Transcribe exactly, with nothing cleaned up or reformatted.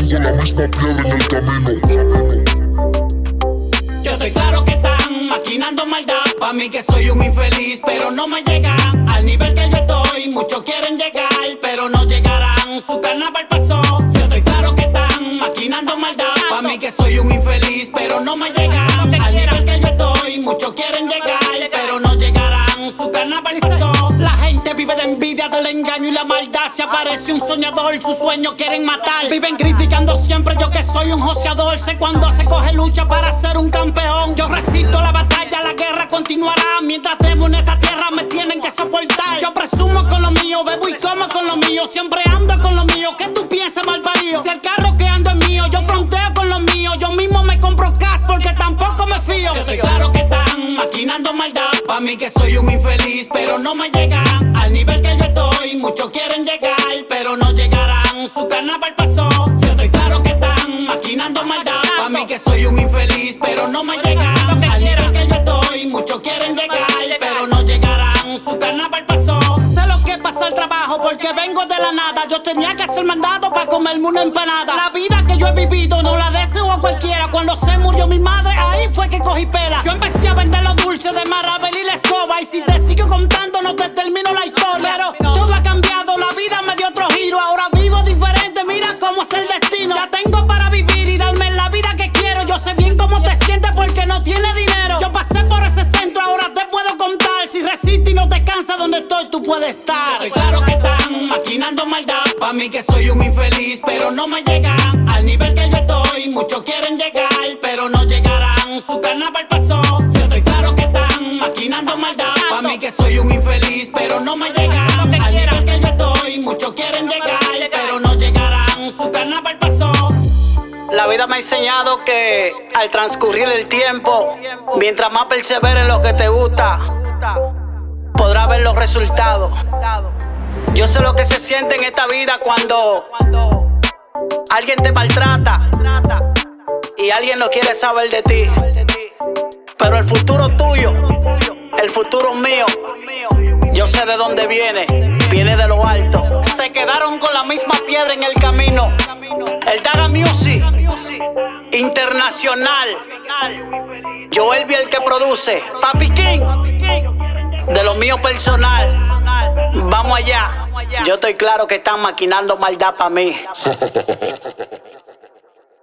tengo la misma piedra en el camino. Yo estoy claro que están maquinando maldad. Pa' mí que soy un infeliz, pero no me llega al nivel que yo estoy. Muchos quieren llegar, pero no llegarán. Su carnaval pasó. Yo estoy claro que están maquinando maldad. Pa' mí que soy un infeliz, pero no me llega al nivel que yo estoy. Muchos quieren llegar, pero no llegarán. Su carnaval pasó. La gente vive de envidia, del engaño y la maldad. Se aparece un soñador, sus sueños quieren matar. Viven criticando siempre, yo que soy un joseador. Sé cuando se coge lucha para ser un campeón. Yo resisto la batalla, la guerra continuará. Mientras temo en esta tierra me tienen que soportar. Yo presumo con lo mío, bebo y como con lo mío. Siempre ando con lo mío, ¿qué tú piensas, malparido? Si el carro que ando es mío, yo fronteo con lo mío. Yo mismo me compro cash porque tampoco me fío. Yo estoy claro que están maquinando maldad. Pa' mí que soy un infeliz, pero no me llega al nivel que yo estoy. Muchos quieren llegar, pero no llegarán. Su carnaval pasó. Yo estoy claro que están maquinando maldad. Pa' mí que soy un infeliz, pero no me llega al nivel que yo estoy. Muchos quieren llegar, pero no llegarán. Su carnaval pasó. Sé lo que pasa el trabajo porque vengo de la nada. Yo tenía que ser mandado para comerme una empanada. La vida que yo he vivido no la deseo a cualquiera. Cuando se murió mi madre, ahí fue que cogí pela. Yo empecé a vender los dulces de Marabel y la escoba. Y si te sigo contando no te termino la historia. Pero todo ha cambiado, la vida me dio otro giro. Ahora vivo diferente, mira cómo es el destino. Ya tengo para vivir y darme la vida que quiero. Yo sé bien cómo te sientes porque no tienes dinero. Yo pasé por ese centro, ahora te puedo contar. Si resistes y no te cansas donde estoy, tú puedes estar. Estoy claro que están maquinando maldad. Pa' mí que soy un infeliz, pero no me llega al nivel que yo estoy. Muchos quieren llegar, pero no llegarán. Su carnaval pasó. Yo estoy claro que están maquinando maldad. Pa' mí que soy un infeliz, pero no me llega al nivel que yo estoy. Muchos quieren llegar, pero no llegarán. Su carnaval pasó. La vida me ha enseñado que al transcurrir el tiempo, mientras más perseveres en lo que te gusta, podrás ver los resultados. Yo sé lo que se siente en esta vida cuando alguien te maltrata y alguien no quiere saber de ti. Pero el futuro tuyo, el futuro mío, yo sé de dónde viene, viene de lo alto. Se quedaron con la misma piedra en el camino. El Daga Music Internacional, Joel B el que produce, Papi King, de lo mío personal. Vamos allá. Yo estoy claro que están maquinando maldad para mí.